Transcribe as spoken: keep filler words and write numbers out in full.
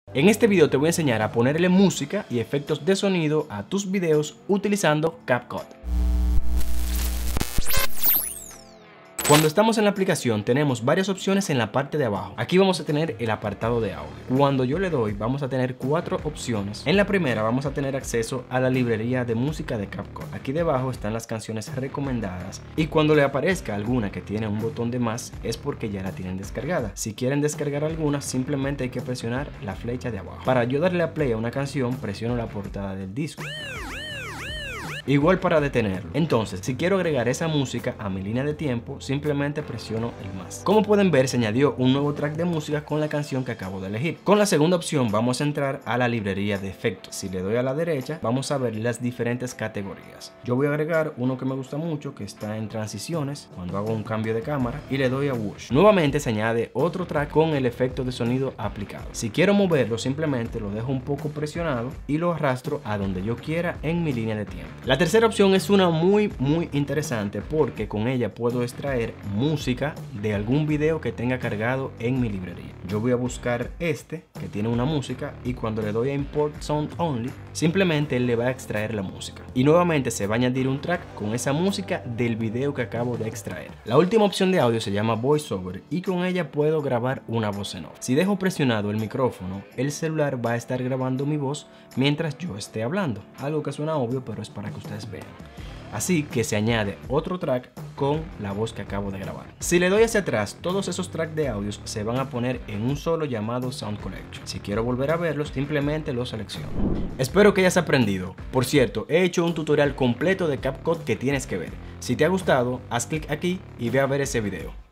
En este video te voy a enseñar a ponerle música y efectos de sonido a tus videos utilizando CapCut. Cuando estamos en la aplicación tenemos varias opciones en la parte de abajo. Aquí vamos a tener el apartado de audio. Cuando yo le doy vamos a tener cuatro opciones. En la primera vamos a tener acceso a la librería de música de CapCut. Aquí debajo están las canciones recomendadas y cuando le aparezca alguna que tiene un botón de más es porque ya la tienen descargada. Si quieren descargar alguna simplemente hay que presionar la flecha de abajo. Para yo darle a play a una canción presiono la portada del disco. Igual para detenerlo. Entonces, si quiero agregar esa música a mi línea de tiempo, simplemente presiono el más. Como pueden ver, se añadió un nuevo track de música con la canción que acabo de elegir. Con la segunda opción vamos a entrar a la librería de efectos. Si le doy a la derecha, vamos a ver las diferentes categorías. Yo voy a agregar uno que me gusta mucho, que está en transiciones, cuando hago un cambio de cámara, y le doy a Whoosh. Nuevamente se añade otro track con el efecto de sonido aplicado. Si quiero moverlo, simplemente lo dejo un poco presionado y lo arrastro a donde yo quiera en mi línea de tiempo. La tercera opción es una muy muy interesante porque con ella puedo extraer música de algún video que tenga cargado en mi librería. Yo voy a buscar este que tiene una música y cuando le doy a Import Sound Only, simplemente él le va a extraer la música. Y nuevamente se va a añadir un track con esa música del video que acabo de extraer. La última opción de audio se llama VoiceOver y con ella puedo grabar una voz en off. Si dejo presionado el micrófono, el celular va a estar grabando mi voz mientras yo esté hablando. Algo que suena obvio, pero es para que ustedes vean. Así que se añade otro track con la voz que acabo de grabar. Si le doy hacia atrás, todos esos tracks de audios se van a poner en un solo llamado Sound Collection. Si quiero volver a verlos, simplemente los selecciono. Espero que hayas aprendido. Por cierto, he hecho un tutorial completo de CapCut que tienes que ver. Si te ha gustado, haz clic aquí y ve a ver ese video.